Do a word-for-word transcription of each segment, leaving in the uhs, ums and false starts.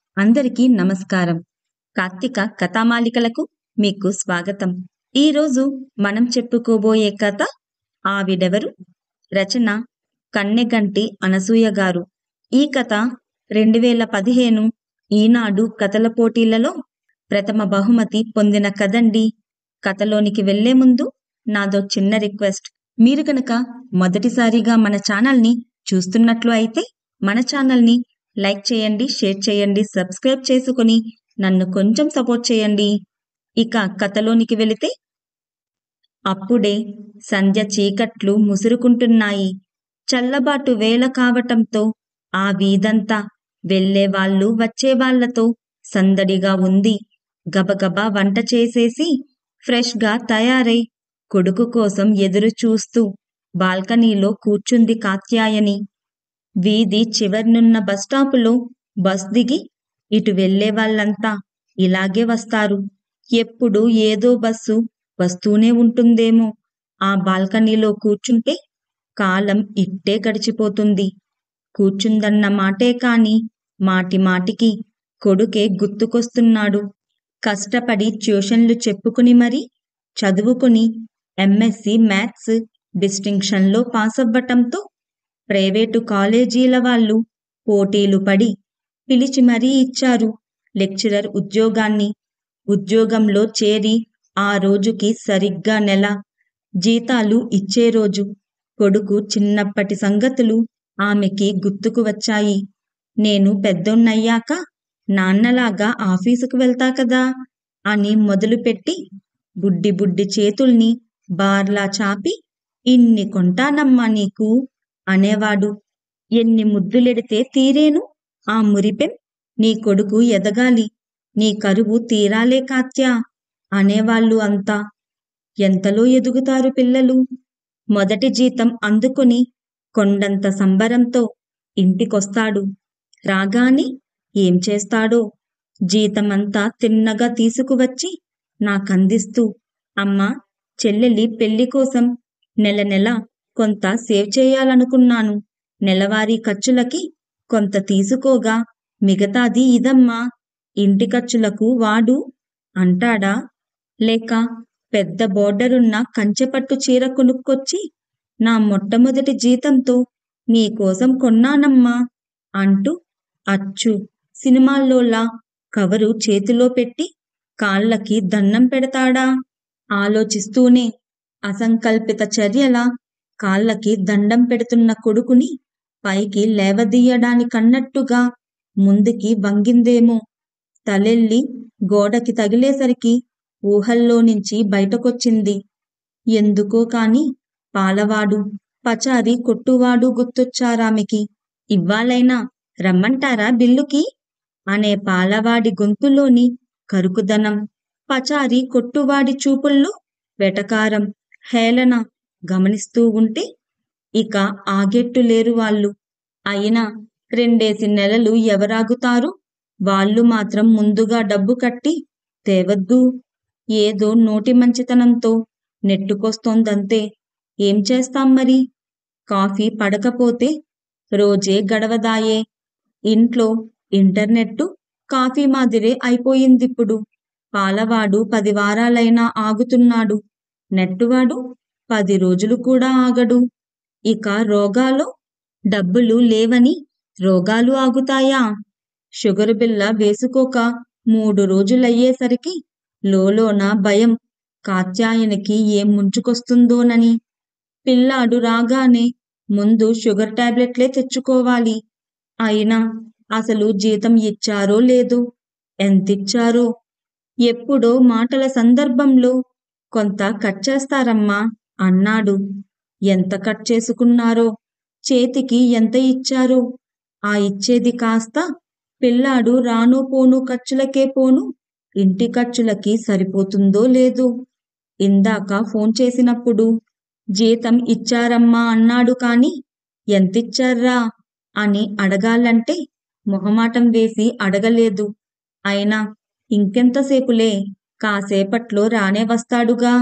అందరికీ నమస్కారం. కార్తీక కథామాలికలకు మీకు స్వాగతం. ఈరోజు మనం చెప్పుకోబోయే కథ ఆవిడెవరు? రచన కన్నెగంటి అనసూయ గారు. ఈ కథ రెండు వేల పదిహేను ఈనాడు కథల పోటీలలో ప్రథమ బహుమతి పొందిన కథండి. కథలోనికి వెళ్లే ముందు నాదో చిన్న రిక్వెస్ట్. మీరు కనుక మొదటిసారిగా మన ఛానల్ని చూస్తున్నట్లు అయితే మన ఛానల్ని లైక్ చేయండి, షేర్ చేయండి, సబ్స్క్రైబ్ చేసుకుని నన్ను కొంచెం సపోర్ట్ చేయండి. ఇక కథలోనికి వెళితే, అప్పుడే సంధ్య చీకట్లు ముసురుకుంటున్నాయి. చల్లబాటు వేళ కావటంతో ఆ వీధంతా వెళ్ళేవాళ్ళు వచ్చేవాళ్లతో సందడిగా ఉంది. గబగబా వంట చేసేసి ఫ్రెష్గా తయారై కొడుకు కోసం ఎదురు చూస్తూ బాల్కనీలో కూర్చుంది కాత్యాయని. వీధి చివర్నున్న బస్టాపులో బస్ దిగి ఇటు వెళ్లే వాళ్ళంతా ఇలాగే వస్తారు. ఎప్పుడు ఏదో బస్సు వస్తూనే ఉంటుందేమో. ఆ బాల్కనీలో కూర్చుంటే కాలం ఇట్టే గడిచిపోతుంది. కూర్చుందన్న మాటే కాని మాటి మాటికి కొడుకే గుర్తుకొస్తున్నాడు. కష్టపడి ట్యూషన్లు చెప్పుకుని మరీ చదువుకుని ఎంఎస్సి మ్యాథ్స్ డిస్టింక్షన్లో పాసవ్వటంతో ప్రైవేటు కాలేజీల వాళ్ళు పోటీలు పడి పిలిచి మరీ ఇచ్చారు లెక్చరర్ ఉద్యోగాన్ని. ఉద్యోగంలో చేరి ఆ రోజుకి సరిగ్గా నెల. జీతాలు ఇచ్చే రోజు. కొడుకు చిన్నప్పటి సంగతులు ఆమెకి గుర్తుకు వచ్చాయి. నేను పెద్దోన్నయ్యాక నాన్నలాగా ఆఫీసుకు వెళ్తా కదా అని మొదలుపెట్టి బుడ్డి బుడ్డి చేతుల్ని బార్లా చాపి ఇన్ని కొంటానమ్మా నీకు అనేవాడు. ఎన్ని ముద్దులెడితే తీరేను ఆ మురిపెం? నీ కొడుకు ఎదగాలి, నీ కరువు తీరాలే కాత్యా అనేవాళ్ళు అంతా. ఎంతలో ఎదుగుతారు పిల్లలు. మొదటి జీతం అందుకుని కొండంత సంబరంతో ఇంటికొస్తాడు. రాగానే ఏం చేస్తాడో జీతమంతా తిన్నగా తీసుకువచ్చి నాకందిస్తూ, అమ్మా, చెల్లెలి పెళ్లి కోసం నెల నెల కొంత సేవ్ చేయాలనుకున్నాను. నెలవారీ ఖర్చులకి కొంత తీసుకోగా మిగతాది ఇదమ్మా, ఇంటి ఖర్చులకు వాడు అంటాడా? లేక పెద్ద బోర్డరున్న కంచెపట్టు చీర కొనుక్కొచ్చి నా మొట్టమొదటి జీతంతో నీకోసం కొన్నానమ్మా అంటూ అచ్చు సినిమాల్లోలా కవరు చేతిలో పెట్టి కాళ్ళకి దండం పెడతాడా? ఆలోచిస్తూనే అసంకల్పిత చర్యలా కాళ్ళకి దండం పెడుతున్న కొడుకుని పైకి లేవదీయడానికన్నట్టుగా ముందుకి వంగిందేమో. తలెల్లి గోడకి తగిలేసరికి ఊహల్లో నుంచి బయటకొచ్చింది. ఎందుకో కాని పాలవాడు, పచారి కొట్టువాడు గుర్తొచ్చారామెకి. ఇవ్వాలైనా రమ్మంటారా బిల్లుకి అనే పాలవాడి గొంతులోని కరుకుదనం, పచారి కొట్టువాడి చూపుల్లో వెటకారం, హేళన గమనిస్తూ ఉంటే ఇక ఆగెట్టులేరు వాళ్ళు. అయినా రెండేసి నెలలు ఎవరాగుతారు? వాళ్ళు మాత్రం ముందుగా డబ్బు కట్టి తేవద్దు. ఏదో నోటి మంచితనంతో నెట్టుకొస్తోందంతే. ఏం చేస్తాం మరి? కాఫీ పడకపోతే రోజే గడవదాయే. ఇంట్లో ఇంటర్నెట్టు కాఫీ మాదిరే అయిపోయిందిప్పుడు. పాలవాడు పది వారాలైనా ఆగుతున్నాడు. నెట్టువాడు పది రోజులు కూడా ఆగడు. ఇక రోగాలో డబ్బులు లేవని రోగాలు ఆగుతాయా? షుగరు బిల్ల వేసుకోక మూడు రోజులయ్యేసరికి లోలోన భయం కాత్యాయనికి ఏం ముంచుకొస్తుందోనని. పిల్లాడు రాగానే ముందు షుగర్ టాబ్లెట్లే తెచ్చుకోవాలి. అయినా అసలు జీతం ఇచ్చారో లేదో, ఎంతిచ్చారో? ఎప్పుడో మాటల సందర్భంలో కొంత కట్ చేస్తారమ్మా అన్నాడు. ఎంత కట్ చేసుకున్నారో, చేతికి ఎంత ఇచ్చారో, ఆ ఇచ్చేది కాస్త పిల్లాడు రాను పోను ఖర్చులకే పోను ఇంటి ఖర్చులకి సరిపోతుందో లేదో. ఇందాక ఫోన్ చేసినప్పుడు జీతం ఇచ్చారమ్మా అన్నాడు కాని ఎంతిచ్చార్రా అని అడగాలంటే మొహమాటం వేసి అడగలేదు. అయినా ఇంకెంతసేపులే, కాసేపట్లో రానే వస్తాడుగా.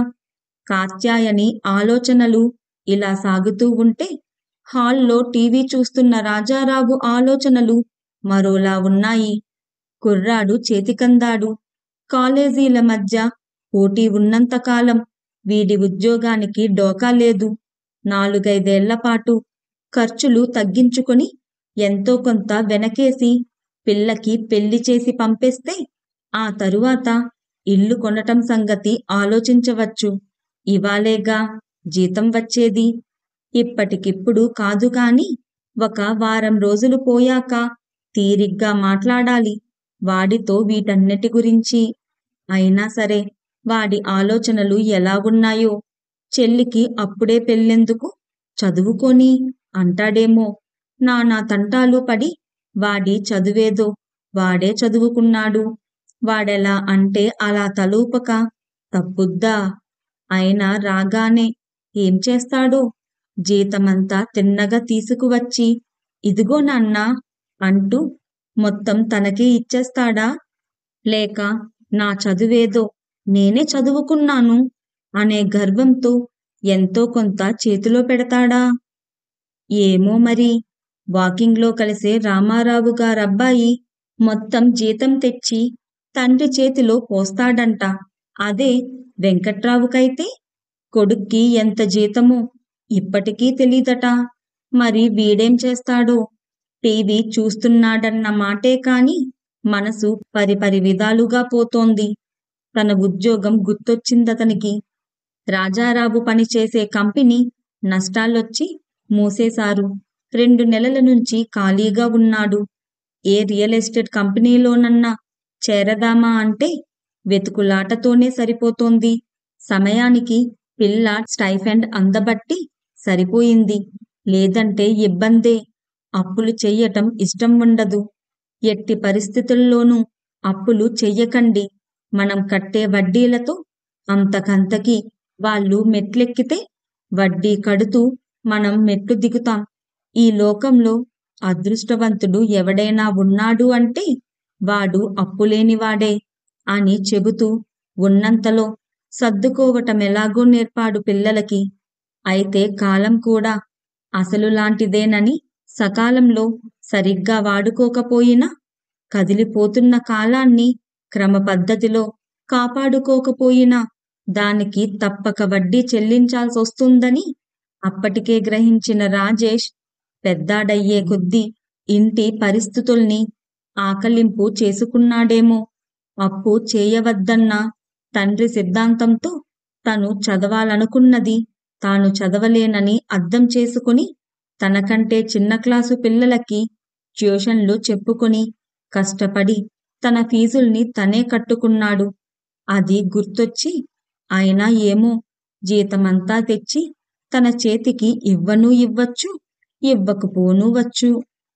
కాత్యాయని ఆలోచనలు ఇలా సాగుతూ ఉంటే హాల్లో టీవీ చూస్తున్న రాజారావు ఆలోచనలు మరోలా ఉన్నాయి. కుర్రాడు చేతికందాడు. కాలేజీల మధ్య పోటీ ఉన్నంతకాలం వీడి ఉద్యోగానికి డోకా లేదు. నాలుగైదేళ్లపాటు ఖర్చులు తగ్గించుకొని ఎంతో కొంత వెనకేసి పిల్లకి పెళ్లి చేసి పంపేస్తే ఆ తరువాత ఇల్లు కొనటం సంగతి ఆలోచించవచ్చు. ఇవాళేగా జీతం వచ్చేది. ఇప్పటికిప్పుడు కాదు కాని ఒక వారం రోజులు పోయాక తీరిగ్గా మాట్లాడాలి వాడితో వీటన్నిటి గురించి. అయినా సరే వాడి ఆలోచనలు ఎలా ఉన్నాయో. చెల్లికి అప్పుడే పెళ్ళెందుకు, చదువుకొని అంటాడేమో. నానా తంటాలు పడి వాడి చదువేదో వాడే చదువుకున్నాడు. వాడెలా అంటే అలా తలూపక తప్పుద్దా. అయినా రాగానే ఏం చేస్తాడో. జీతమంతా తిన్నగా తీసుకువచ్చి ఇదిగో నాన్నా అంటూ మొత్తం తనకే ఇచ్చేస్తాడా, లేక నా చదువేదో నేనే చదువుకున్నాను అనే గర్వంతో ఎంతో కొంత చేతిలో పెడతాడా? ఏమో మరి. వాకింగ్లో కలిసే రామారావు గారబ్బాయి మొత్తం జీతం తెచ్చి తండ్రి చేతిలో పోస్తాడంట. అదే వెంకట్రావుకైతే కొడుక్కి ఎంత జీతమో ఇప్పటికీ తెలీదట. మరి వీడేం చేస్తాడో. టీవీ చూస్తున్నాడన్న మాటే కాని మనసు పరిపరి విధాలుగా పోతోంది. తన ఉద్యోగం గుర్తొచ్చిందతనికి. రాజారావు పనిచేసే కంపెనీ నష్టాలొచ్చి మూసేశారు. రెండు నెలల నుంచి ఖాళీగా ఉన్నాడు. ఏ రియల్ ఎస్టేట్ కంపెనీలోనన్నా చేరదామా అంటే వెతుకులాటతోనే సరిపోతోంది. సమయానికి పిల్ల స్టైఫెండ్ అందబట్టి సరిపోయింది. లేదంటే ఇబ్బందే. అప్పులు చెయ్యటం ఇష్టం ఉండదు. ఎట్టి పరిస్థితుల్లోనూ అప్పులు చెయ్యకండి. మనం కట్టే వడ్డీలతో అంతకంతకి వాళ్ళు మెట్లెక్కితే వడ్డీ కడుతూ మనం మెట్లు దిగుతాం. ఈ లోకంలో అదృష్టవంతుడు ఎవడైనా ఉన్నాడు అంటే వాడు అప్పులేనివాడే అని చెబుతూ ఉన్నంతలో సర్దుకోవటమెలాగో నేర్పాడు పిల్లలకి. అయితే కాలం కూడా అసలు లాంటిదేనని సకాలంలో సరిగ్గా వాడుకోకపోయినా కదిలిపోతున్న కాలాన్ని క్రమపద్ధతిలో కాపాడుకోకపోయినా దానికి తప్పక వడ్డీ చెల్లించాల్సొస్తుందని అప్పటికే గ్రహించిన రాజేష్ పెద్దాడయ్యే కొద్దీ ఇంటి పరిస్థితుల్ని ఆకలింపు చేసుకున్నాడేమో. అప్పు చేయవద్దన్న తండ్రి సిద్ధాంతంతో తను చదవాలనుకున్నది తాను చదవలేనని అర్థం చేసుకుని తనకంటే చిన్న క్లాసు పిల్లలకి ట్యూషన్లు చెప్పుకొని కష్టపడి తన ఫీజుల్ని తనే కట్టుకున్నాడు. అది గుర్తొచ్చి అయినా ఏమో జీతమంతా తెచ్చి తన చేతికి ఇవ్వనూ ఇవ్వచ్చు, ఇవ్వకపోనూ వచ్చు.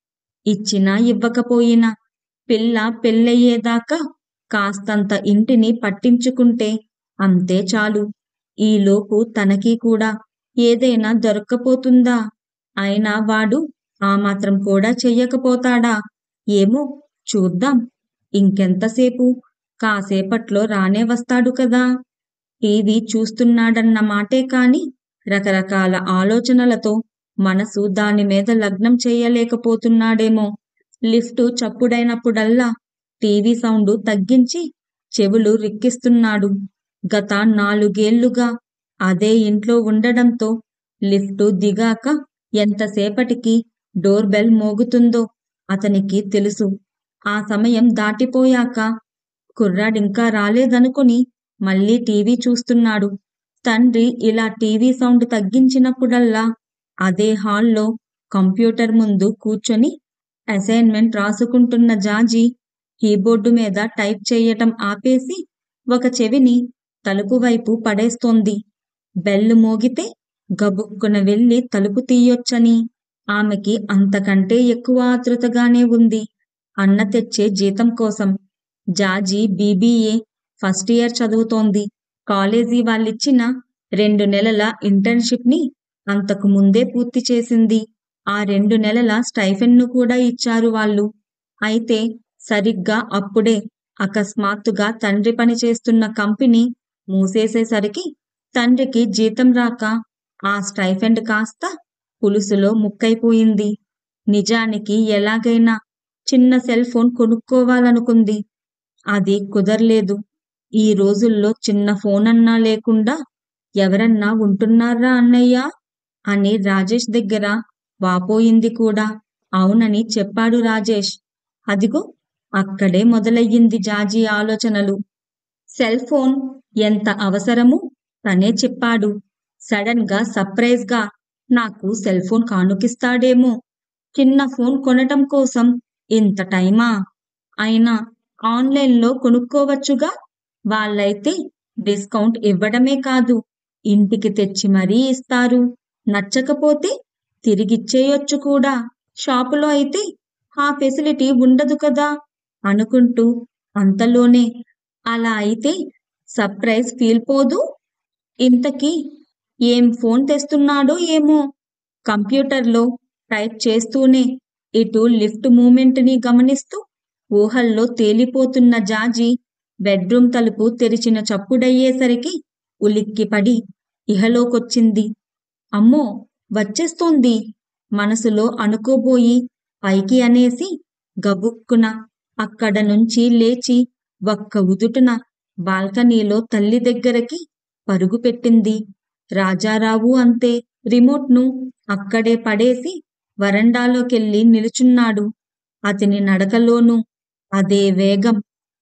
ఇచ్చినా ఇవ్వకపోయినా పిల్ల పెళ్ళయ్యేదాకా కాస్తంత ఇంటిని పట్టించుకుంటే అంతే చాలు. ఈలోపు తనకి కూడా ఏదైనా దొరక్కపోతుందా? అయినా వాడు ఆ మాత్రం కూడా చెయ్యకపోతాడా? ఏమో చూద్దాం. ఇంకెంతసేపు? కాసేపట్లో రానే వస్తాడు కదా. టీవీ చూస్తున్నాడన్న మాటే కాని రకరకాల ఆలోచనలతో మనసు దానిమీద లగ్నం చెయ్యలేకపోతున్నాడేమో. లిఫ్టు చప్పుడైనప్పుడల్లా టీవీ సౌండు తగ్గించి చెవులు రిక్కిస్తున్నాడు. గత నాలుగేళ్లుగా అదే ఇంట్లో ఉండడంతో లిఫ్టు దిగాక ఎంతసేపటికి డోర్ బెల్ మోగుతుందో అతనికి తెలుసు. ఆ సమయం దాటిపోయాక కుర్రాడింకా రాలేదనుకుని మళ్ళీ టీవీ చూస్తున్నాడు. తండ్రి ఇలా టీవీ సౌండ్ తగ్గించినప్పుడల్లా అదే హాల్లో కంప్యూటర్ ముందు కూర్చొని అసైన్మెంట్ రాసుకుంటున్న జాజి కీబోర్డు మీద టైప్ చేయటం ఆపేసి ఒక చెవిని తలుపు వైపు పడేస్తోంది. బెల్లు మోగితే గబుక్కున వెళ్ళి తలుపు తీయొచ్చని ఆమెకి అంతకంటే ఎక్కువ ఆతృతగానే ఉంది అన్న తెచ్చే జీతం కోసం. జాజి బీబీఏ ఫస్ట్ ఇయర్ చదువుతోంది. కాలేజీ వాళ్ళిచ్చిన రెండు నెలల ఇంటర్న్షిప్ ని అంతకు ముందే పూర్తి చేసింది. ఆ రెండు నెలల స్టైఫెండ్ను కూడా ఇచ్చారు వాళ్ళు. అయితే సరిగ్గా అప్పుడే అకస్మాత్తుగా తండ్రి పనిచేస్తున్న కంపెనీ మూసేసేసరికి తండ్రికి జీతం రాక ఆ స్టైఫెండ్ కాస్త పులుసులో ముక్కైపోయింది. నిజానికి ఎలాగైనా చిన్న సెల్ ఫోన్ కొనుక్కోవాలనుకుంది. అది కుదర్లేదు. ఈ రోజుల్లో చిన్న ఫోనన్నా లేకుండా ఎవరన్నా ఉంటున్నారా అన్నయ్యా అని రాజేష్ దగ్గర వాపోయింది కూడా. అవునని చెప్పాడు రాజేష్. అదిగో అక్కడే మొదలయ్యింది జాజీ ఆలోచనలు. సెల్ ఫోన్ ఎంత అవసరమో తనే చెప్పాడు. సడన్ గా సర్ప్రైజ్ గా నాకు సెల్ ఫోన్ కానుకిస్తాడేమో. చిన్న ఫోన్ కొనటం కోసం ఇంత టైమా? అయినా ఆన్లైన్లో కొనుక్కోవచ్చుగా. వాళ్ళైతే డిస్కౌంట్ ఇవ్వడమే కాదు, ఇంటికి తెచ్చి మరీ ఇస్తారు. నచ్చకపోతే తిరిగిచ్చేయొచ్చు కూడా. షాపులో అయితే ఆ ఫెసిలిటీ ఉండదు కదా అనుకుంటూ అంతలోనే అలా అయితే సర్ప్రైజ్ ఫీల్ పోదు. ఇంతకీ ఏం ఫోన్ తెస్తున్నాడో ఏమో. కంప్యూటర్లో టైప్ చేస్తూనే ఇటు లిఫ్ట్ మూమెంట్ని గమనిస్తూ ఊహల్లో తేలిపోతున్న జాజీ బెడ్రూమ్ తలుపు తెరిచిన చప్పుడయ్యేసరికి ఉలిక్కిపడి ఇహలోకొచ్చింది. అమ్మో, వచ్చేస్తోంది మనసులో అనుకోబోయి పైకి అనేసి గబుక్కున అక్కడ నుంచి లేచి ఒక్క ఉదుటున బాల్కనీలో తల్లి దగ్గరకి పరుగు పెట్టింది. రాజారావు అంతే. రిమోట్ను అక్కడే పడేసి వరండాలోకెళ్ళి నిలుచున్నాడు. అతని నడకలోనూ అదే వేగం.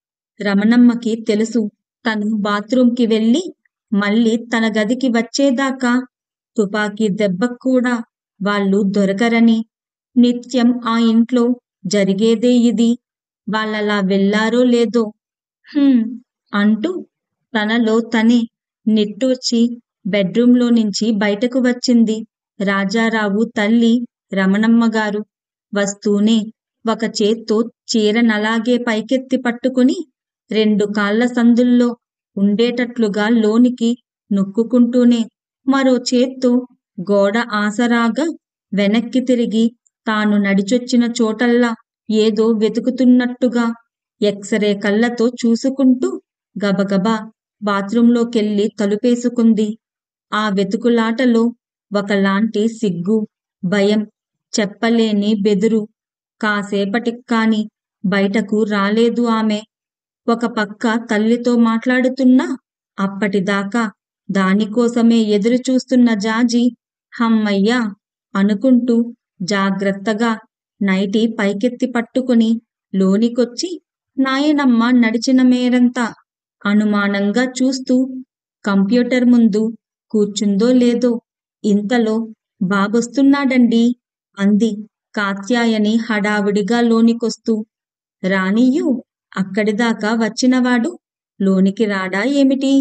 రమణమ్మకి తెలుసు తను బాత్రూంకి వెళ్ళి మళ్ళీ తన గదికి వచ్చేదాకా తుపాకీ దెబ్బక్కూడా వాళ్ళు దొరకరని. నిత్యం ఆ ఇంట్లో జరిగేదే ఇది. వాళ్ళలా వెళ్ళారో లేదో హ్మ్ అంటూ తనలో తనే నిట్టూర్చి బెడ్రూంలో నుంచి బయటకు వచ్చింది రాజారావు తల్లి రమణమ్మగారు. వస్తూనే ఒక చేత్తో చీరనలాగే పైకెత్తి పట్టుకుని రెండు కాళ్ల సందుల్లో ఉండేటట్లుగా లోనికి నొక్కుకుంటూనే మరో చేత్తో గోడ ఆసరాగా వెనక్కి తిరిగి తాను నడిచొచ్చిన చోటల్లా ఏదో వెతుకుతున్నట్టుగా ఎక్సరే కళ్ళతో చూసుకుంటూ గబగబా బాత్రూంలోకెళ్ళి తలుపేసుకుంది. ఆ వెతుకులాటలో ఒకలాంటి సిగ్గు, భయం, చెప్పలేని బెదురు. కాసేపటిక్కాని బయటకు రాలేదు ఆమె. ఒక పక్క తల్లితో మాట్లాడుతున్నా అప్పటిదాకా దానికోసమే ఎదురుచూస్తున్న జాజీ హమ్మయ్యా అనుకుంటూ జాగ్రత్తగా నైటీ పైకెత్తి పట్టుకుని లోనికొచ్చి నాయనమ్మ నడిచిన మేరంతా అనుమానంగా చూస్తూ కంప్యూటర్ ముందు కూర్చుందో లేదో ఇంతలో బాబొస్తున్నాడండీ అంది కాత్యాయని హడావుడిగా లోనికొస్తూ. రానియ్యు, అక్కడిదాకా వచ్చినవాడు లోనికి రాడా ఏమిటి?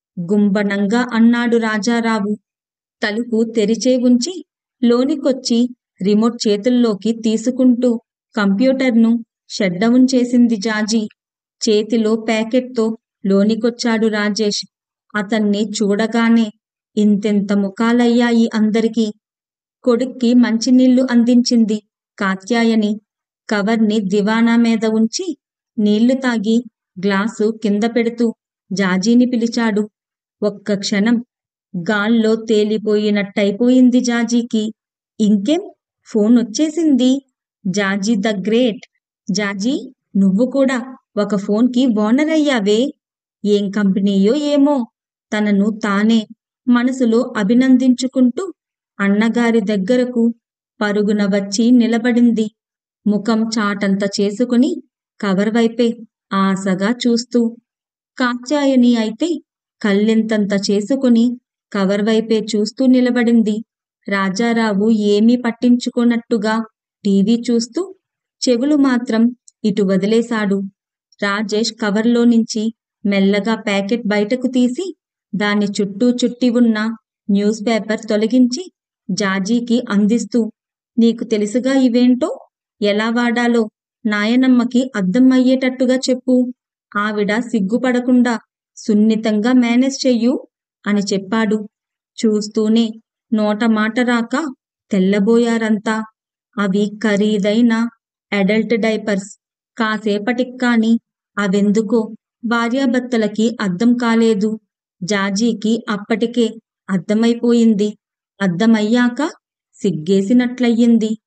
గుంబనంగా అన్నాడు రాజారావు. తలుపు తెరిచే ఉంచి లోనికొచ్చి రిమోట్ చేతుల్లోకి తీసుకుంటూ కంప్యూటర్ను షట్డౌన్ చేసింది జాజీ. చేతిలో ప్యాకెట్తో లోనికొచ్చాడు రాజేష్. అతన్ని చూడగానే ఇంతెంత ముఖాలయ్యాయి అందరికీ. కొడుక్కి మంచినీళ్లు అందించింది కాత్యాయని. కవర్ని దివాణా మీద ఉంచి నీళ్లు తాగి గ్లాసు కింద పెడుతూ జాజీని పిలిచాడు. ఒక్క క్షణం గాల్లో తేలిపోయినట్టయిపోయింది జాజీకి. ఇంకేం, ఫోనొచ్చేసింది. జాజీ ద గ్రేట్. జాజీ, నువ్వు కూడా ఒక ఫోన్కి ఓనర్ అయ్యావే. ఏం కంపెనీయో ఏమో. తనను తానే మనసులో అభినందించుకుంటూ అన్నగారి దగ్గరకు పరుగున వచ్చి నిలబడింది. ముఖం చాటంత చేసుకుని కవర్ వైపే ఆశగా చూస్తూ. కాత్యాయని అయితే కళ్ళెంతంత చేసుకుని కవర్ వైపే చూస్తూ నిలబడింది. రాజారావు ఏమీ పట్టించుకోనట్టుగా టీవీ చూస్తూ చెవులు మాత్రం ఇటు వదిలేశాడు. రాజేష్ కవర్లో నుంచి మెల్లగా ప్యాకెట్ బయటకు తీసి దాని చుట్టూ చుట్టి ఉన్న న్యూస్ పేపర్ తొలగించి జాజీకి అందిస్తూ, నీకు తెలుసుగా ఇవేంటో, ఎలా వాడాలో నాయనమ్మకి అర్థం అయ్యేటట్టుగా చెప్పు. ఆవిడ సిగ్గుపడకుండా సున్నితంగా మేనేజ్ చెయ్యు అని చెప్పాడు. చూస్తూనే నోట మాట రాక తెల్లబోయారంతా. అవి ఖరీదైన అడల్ట్ డైపర్స్. కాసేపటిక్కాని అవెందుకో భార్యాభర్తలకి అర్థం కాలేదు. జాజీకి అప్పటికే అర్థమైపోయింది. అర్థమయ్యాక సిగ్గేసినట్లయింది.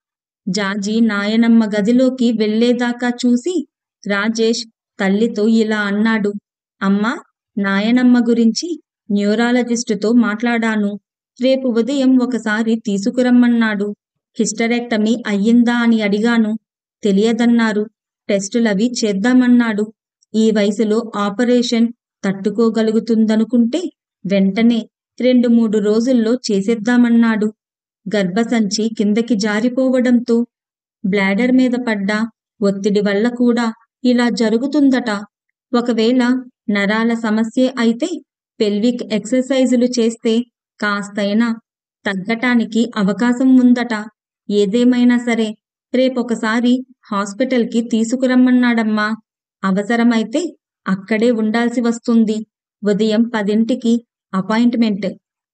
జాజి నాయనమ్మ గదిలోకి వెళ్లేదాకా చూసి రాజేష్ తల్లితో ఇలా అన్నాడు. అమ్మా, నాయనమ్మ గురించి న్యూరాలజిస్టుతో మాట్లాడాను. రేపు ఉదయం ఒకసారి తీసుకురమ్మన్నాడు. హిస్టరెక్టమీ అయ్యిందా అని అడిగాను. తెలియదన్నారు. టెస్టులవి చేద్దామన్నాడు. ఈ వయసులో ఆపరేషన్ తట్టుకోగలుగుతుందనుకుంటే వెంటనే రెండు మూడు రోజుల్లో చేసేద్దామన్నాడు. గర్భసంచి కిందకి జారిపోవడంతో బ్లాడర్ మీద పడ్డ ఒత్తిడి వల్ల కూడా ఇలా జరుగుతుందట. ఒకవేళ నరాల సమస్యే అయితే పెల్విక్ ఎక్సర్సైజులు చేస్తే కాస్తైనా తగ్గటానికి అవకాశం ఉందట. ఏదేమైనా సరే రేపొకసారి హాస్పిటల్కి తీసుకురమ్మన్నాడమ్మా. అవసరమైతే అక్కడే ఉండాల్సి వస్తుంది. ఉదయం పదింటికి అపాయింట్మెంట్.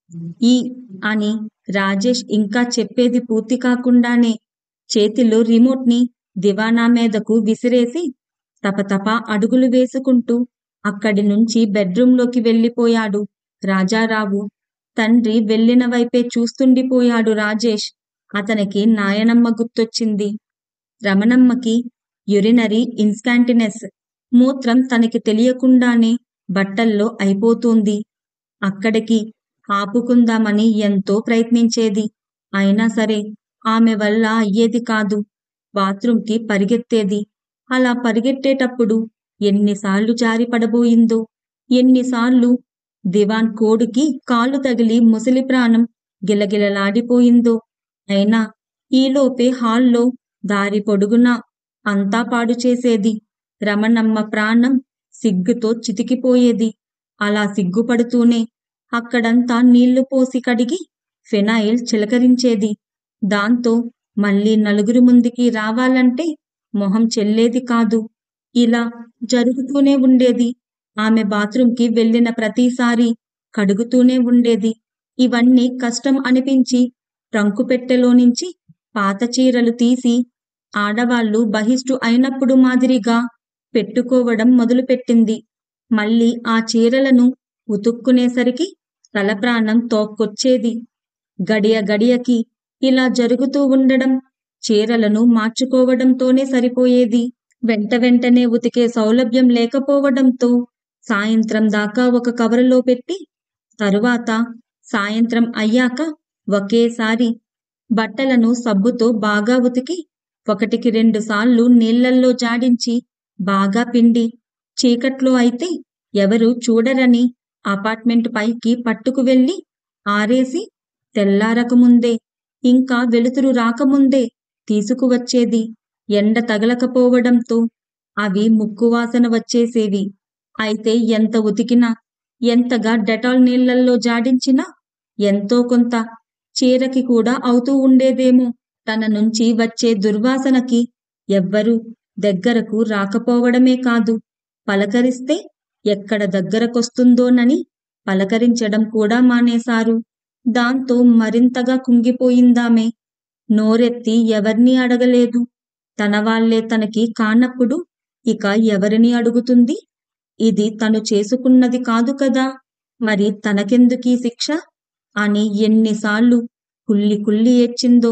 ఈ అని రాజేష్ ఇంకా చెప్పేది పూర్తి కాకుండానే చేతిలో రిమోట్ని దివాణా మీదకు విసిరేసి తపతపా అడుగులు వేసుకుంటూ అక్కడి నుంచి బెడ్రూంలోకి వెళ్ళిపోయాడు రాజారావు. తండ్రి వెళ్ళిన వైపే చూస్తుండిపోయాడు రాజేష్. అతనికి నాయనమ్మ గుర్తొచ్చింది. రమణమ్మకి యురినరీ ఇన్స్కాంటినెస్. మూత్రం తనకి తెలియకుండానే బట్టల్లో అయిపోతోంది. అక్కడికి ఆపుకుందామని ఎంతో ప్రయత్నించేది. అయినా సరే ఆమె వల్ల అయ్యేది కాదు. బాత్రూంకి పరిగెత్తేది. అలా పరిగెట్టేటప్పుడు ఎన్నిసార్లు జారి పడబోయిందో, ఎన్నిసార్లు దివాన్ కోడుకి కాళ్ళు తగిలి ముసలి ప్రాణం గిలగిలలాడిపోయిందో. అయినా ఈలోపే హాల్లో దారి పొడుగునా అంతా పాడు చేసేది. రమణమ్మ ప్రాణం సిగ్గుతో చితికిపోయేది. అలా సిగ్గుపడుతూనే అక్కడంతా నీళ్లు పోసి కడిగి ఫినాయిల్ చిలకరించేది. దాంతో మళ్ళీ నలుగురి ముందుకి రావాలంటే మొహం చెల్లేది కాదు. ఇలా జరుగుతూనే ఉండేది. ఆమె బాత్రూంకి వెళ్ళిన ప్రతిసారి కడుగుతూనే ఉండేది. ఇవన్నీ కష్టం అనిపించి ట్రంకుపెట్టెలోనించి పాత చీరలు తీసి ఆడవాళ్లు బహిష్టు అయినప్పుడు మాదిరిగా పెట్టుకోవడం మొదలుపెట్టింది. మళ్ళీ ఆ చీరలను ఉతుక్కునేసరికి తలప్రాణం తోక్కొచ్చేది. గడియ గడియకి ఇలా జరుగుతూ ఉండడం, చీరలను మార్చుకోవడంతోనే సరిపోయేది. వెంట వెంటనే ఉతికే సౌలభ్యం లేకపోవడంతో సాయంత్రం దాకా ఒక కవరులో పెట్టి తరువాత సాయంత్రం అయ్యాక ఒకేసారి బట్టలను సబ్బుతో బాగా ఉతికి ఒకటికి రెండు సార్లు నీళ్లల్లో జాడించి బాగా పిండి చీకట్లో అయితే ఎవరు చూడరని అపార్ట్మెంట్ పైకి పట్టుకు వెళ్ళి ఆరేసి తెల్లారకముందే, ఇంకా వెలుతురు రాకముందే తీసుకువచ్చేది. ఎండ తగలకపోవడంతో అవి ముక్కువాసన వచ్చేసేవి. అయితే ఎంత ఉతికినా, ఎంతగా డెటాల్ నీళ్లల్లో జాడించినా ఎంతో కొంత చీరకి కూడా అవుతూ ఉండేదేమో. తన నుంచి వచ్చే దుర్వాసనకి ఎవ్వరూ దగ్గరకు రాకపోవడమే కాదు, పలకరిస్తే ఎక్కడ దగ్గరకొస్తుందోనని పలకరించడం కూడా మానేశారు. దాంతో మరింతగా కుంగిపోయిందామె. నోరెత్తి ఎవర్నీ అడగలేదు. తన వాళ్లే తనకి కానప్పుడు ఇక ఎవరిని అడుగుతుంది? ఇది తను చేసుకున్నది కాదు కదా, మరి తనకెందుకీ శిక్ష అని ఎన్నిసార్లు కుళ్ళి కుళ్ళి ఏడ్చిందో.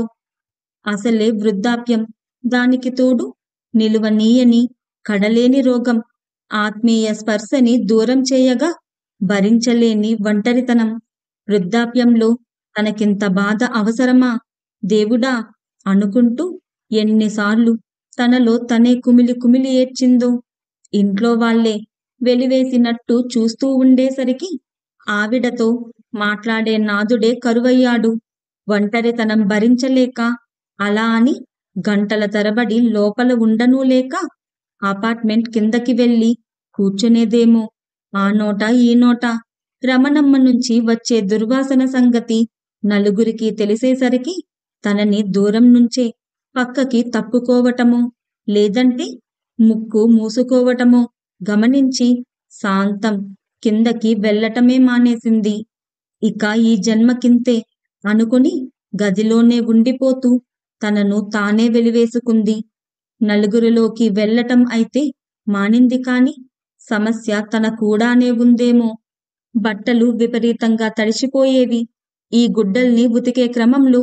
అసలే వృద్ధాప్యం, దానికి తోడు నిలువనీయని కడలేని రోగం, ఆత్మీయ స్పర్శని దూరం చేయగా భరించలేని ఒంటరితనం. వృద్ధాప్యంలో తనకింత బాధ అవసరమా దేవుడా అనుకుంటూ ఎన్నిసార్లు తనలో తనే కుమిలి కుమిలి ఏడ్చిందో. ఇంట్లో వాళ్లే వెలివేసినట్టు చూస్తూ ఉండేసరికి ఆవిడతో మాట్లాడే నాదుడే కరువయ్యాడు. ఒంటరితనం భరించలేక అలా అని గంటల తరబడి లోపల ఉండనూ లేక అపార్ట్మెంట్ కిందకి వెళ్ళి కూర్చునేదేమో. ఆ నోట ఈ నోట రమణమ్మ నుంచి వచ్చే దుర్వాసన సంగతి నలుగురికి తెలిసేసరికి తనని దూరం నుంచే పక్కకి తప్పుకోవటమో లేదంటే ముక్కు మూసుకోవటమో గమనించి శాంతం కిందకి వెళ్ళటమే మానేసింది. ఇక ఈ జన్మకింతే అనుకుని గదిలోనే ఉండిపోతూ తనను తానే వెలివేసుకుంది. నలుగురిలోకి వెళ్ళటం అయితే మానింది కాని సమస్య తన కూడానే ఉందేమో. బట్టలు విపరీతంగా తడిసిపోయేవి. ఈ గుడ్డల్ని ఉతికే క్రమంలో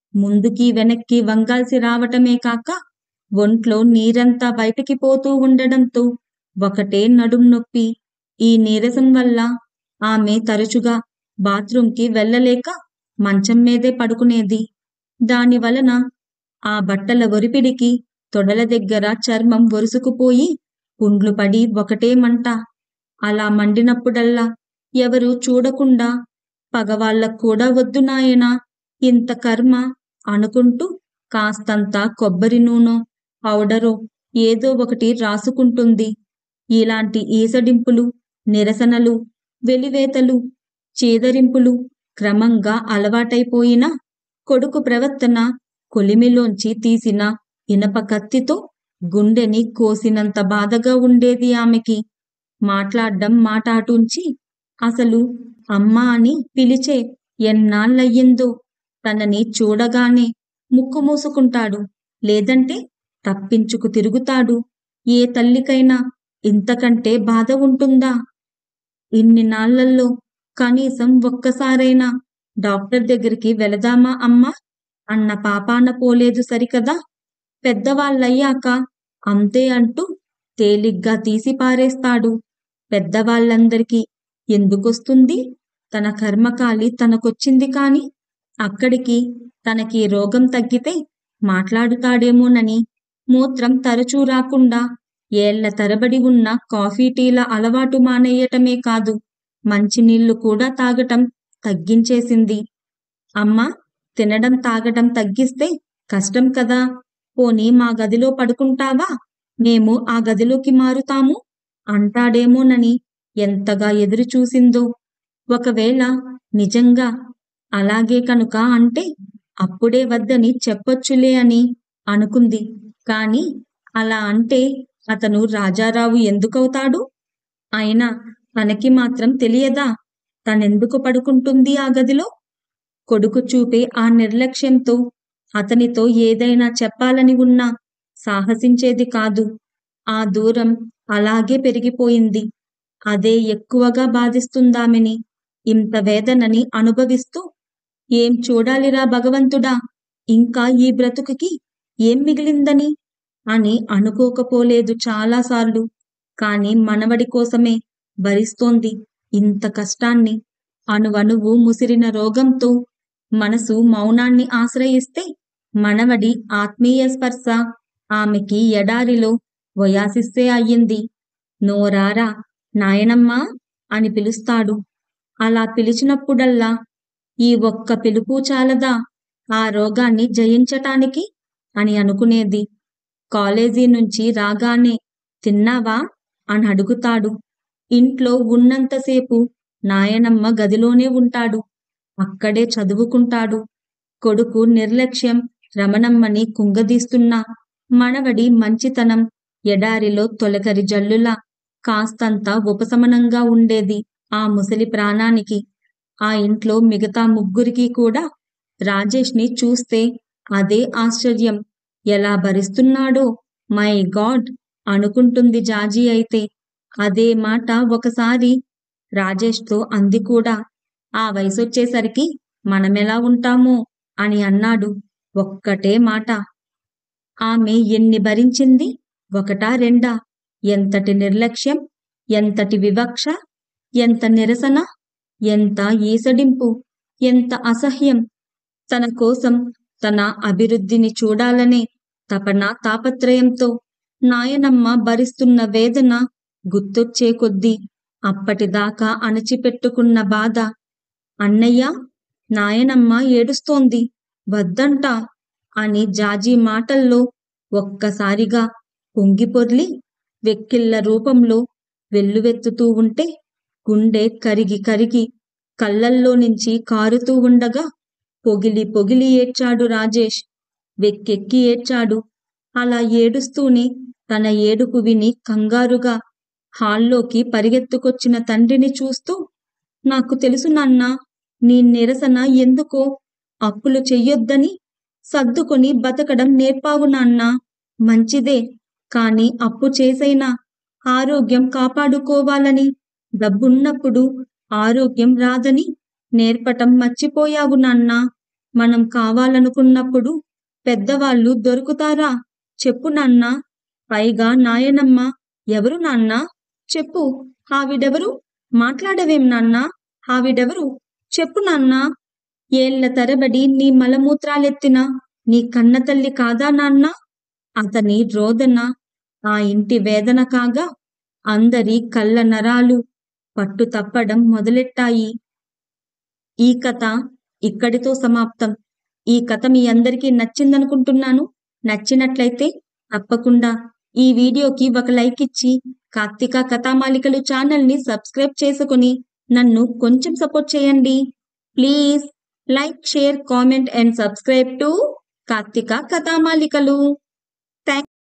ముందుకి వెనక్కి వంగాల్సి రావటమే కాక ఒంట్లో నీరంతా బయటికి పోతూ ఉండడంతో ఒకటే నడుం నొప్పి. ఈ నీరసం వల్ల ఆమె తరచుగా బాత్రూంకి వెళ్ళలేక మంచం మీదే పడుకునేది. దాని వలన ఆ బట్టల ఒరిపిడికి తొడల దగ్గర చర్మం ఒరుసుకుపోయి పుండ్లు పడి ఒకటే మంట. అలా మండినప్పుడల్లా ఎవరూ చూడకుండా పగవాళ్ళకు కూడా వద్దు నాయనా ఇంత కర్మ అనుకుంటూ కాస్తంత కొబ్బరి నూనె పౌడరో ఏదో ఒకటి రాసుకుంటుంది. ఇలాంటి ఈసడింపులు, నిరసనలు, వెలివేతలు, చీదరింపులు క్రమంగా అలవాటైపోయినా కొడుకు ప్రవర్తన కొలిమిలోంచి తీసిన ఇనప కత్తితో గుండెని కోసినంత బాధగా ఉండేది ఆమెకి. మాట్లాడ్డం మాటాటుంచి అసలు అమ్మా అని పిలిచే ఎన్నాళ్ళయ్యిందో. తనని చూడగానే ముక్కు మూసుకుంటాడు, లేదంటే తప్పించుకు తిరుగుతాడు. ఏ తల్లికైనా ఇంతకంటే బాధ ఉంటుందా? ఇన్ని నాళ్లల్లో కనీసం ఒక్కసారైనా డాక్టర్ దగ్గరికి వెళదామా అమ్మా అన్న పాపాన పోలేదు సరికదా. పెద్దవాళ్ళయ్యాక అంతే అంటూ తేలిగ్గా తీసి పారేస్తాడు. పెద్దవాళ్ళందరికీ ఎందుకొస్తుంది? తన కర్మకాలి తనకొచ్చింది కాని అక్కడికి తనకి రోగం తగ్గితే మాట్లాడుతాడేమోనని మూత్రం తరచూ రాకుండా ఏళ్ల తరబడి ఉన్న కాఫీ టీల అలవాటు మానేయటమే కాదు, మంచినీళ్లు కూడా తాగటం తగ్గించేసింది. అమ్మా, తినడం తాగటం తగ్గిస్తే కష్టం కదా. పోనీ మా గదిలో పడుకుంటావా, మేము ఆ గదిలోకి మారుతాము అంటాడేమోనని ఎంతగా ఎదురుచూసిందో. ఒకవేళ నిజంగా అలాగే కనుక అంటే అప్పుడే వద్దని చెప్పొచ్చులే అని అనుకుంది. కాని అలా అంటే అతను రాజారావు ఎందుకవుతాడు? అయినా తనకి మాత్రం తెలియదా తనెందుకు పడుకుంటుంది ఆ గదిలో? కొడుకు చూపే ఆ నిర్లక్ష్యంతో అతనితో ఏదైనా చెప్పాలని ఉన్నా సాహసించేది కాదు. ఆ దూరం అలాగే పెరిగిపోయింది. అదే ఎక్కువగా బాధిస్తుందామెని. ఇంత వేదనని అనుభవిస్తూ ఏం చూడాలిరా భగవంతుడా, ఇంకా ఈ బ్రతుకుకి ఏం మిగిలిందని అని అనుకోకపోలేదు చాలాసార్లు. కాని మనవడి కోసమే భరిస్తోంది ఇంత కష్టాన్ని. అణువణువు ముసిరిన రోగంతో మనసు మౌనాన్ని ఆశ్రయిస్తే మనవడి ఆత్మీయ స్పర్శ ఆమెకి ఎడారిలో ఒయాసిస్సే అయ్యింది. నోరారా నాయనమ్మా అని పిలుస్తాడు. అలా పిలిచినప్పుడల్లా ఈ ఒక్క పిలుపు చాలదా ఆ రోగాన్ని జయించటానికి అని అనుకునేది. కాలేజీ నుంచి రాగానే తిన్నావా అని అడుగుతాడు. ఇంట్లో ఉన్నంతసేపు నాయనమ్మ గదిలోనే ఉంటాడు. అక్కడే చదువుకుంటాడు. కొడుకు నిర్లక్ష్యం రమణమ్మని కుంగదీస్తున్నా మనవడి మంచితనం ఎడారిలో తొలకరి జల్లులా కాస్తంత ఉపశమనంగా ఉండేది ఆ ముసలి ప్రాణానికి. ఆ ఇంట్లో మిగతా ముగ్గురికి కూడా రాజేష్ని చూస్తే అదే ఆశ్చర్యం. ఎలా భరిస్తున్నాడో మై గాడ్ అనుకుంటుంది జాజీ అయితే. అదే మాట ఒకసారి రాజేష్తో అంది కూడా. ఆ వయసొచ్చేసరికి మనమెలా ఉంటామో అని అన్నాడు. ఒక్కటే మాట. ఆమె ఎన్ని భరించింది? ఒకటా రెండా? ఎంతటి నిర్లక్ష్యం, ఎంతటి వివక్ష, ఎంత నిరసన, ఎంత ఈసడింపు, ఎంత అసహ్యం. తన కోసం, తన అభివృద్ధిని చూడాలనే తపన తాపత్రయంతో నాయనమ్మ భరిస్తున్న వేదన గుర్తొచ్చే కొద్దీ అప్పటిదాకా అణచిపెట్టుకున్న బాధ. అన్నయ్యా, నాయనమ్మ ఏడుస్తోంది, వద్దంట అని జాజీ మాటల్లో ఒక్కసారిగా పొంగిపొర్లి వెక్కిళ్ళ రూపంలో వెల్లువెత్తుతూ ఉంటే గుండె కరిగి కరిగి కళ్ళల్లో నుంచి కారుతూ ఉండగా పొగిలి పొగిలి ఏడ్చాడు రాజేష్. వెక్కెక్కి ఏడ్చాడు. అలా ఏడుస్తూనే తన ఏడుపు విని కంగారుగా హాల్లోకి పరిగెత్తుకొచ్చిన తండ్రిని చూస్తూ, నాకు తెలుసు నాన్నా, నీ నిరసన ఎందుకో. అప్పులు చెయ్యొద్దని సర్దుకొని బతకడం నేర్పావు నాన్నా, మంచిదే. కాని అప్పు చేసైనా ఆరోగ్యం కాపాడుకోవాలని, డబ్బున్నప్పుడు ఆరోగ్యం రాదని నేర్పటం మర్చిపోయావు నాన్నా మనం కావాలనుకున్నప్పుడు పెద్దవాళ్ళు దొరుకుతారా? చెప్పు నాన్నా. పైగా నాయనమ్మ. ఎవరు నాన్నా? చెప్పు. ఆవిడెవరు? మాట్లాడవేం నాన్నా? ఆవిడెవరు? చెప్పు నాన్నా. ఏళ్ల తరబడి నీ మలమూత్రాలెత్తిన నీ కన్నతల్లి కాదా నాన్నా? అతని రోదన ఆ ఇంటి వేదన కాగా అందరి కళ్ళ నరాలు పట్టు తప్పడం మొదలెట్టాయి. ఈ కథ ఇక్కడితో సమాప్తం. ఈ కథ మీ అందరికీ నచ్చిందనుకుంటున్నాను. నచ్చినట్లయితే తప్పకుండా ఈ వీడియోకి ఒక లైక్ ఇచ్చి కార్తీక కథామాలికలు ఛానల్ని సబ్స్క్రైబ్ చేసుకుని నన్ను కొంచెం సపోర్ట్ చేయండి. Please like, share, comment and subscribe to Karthika కథామాలికలు.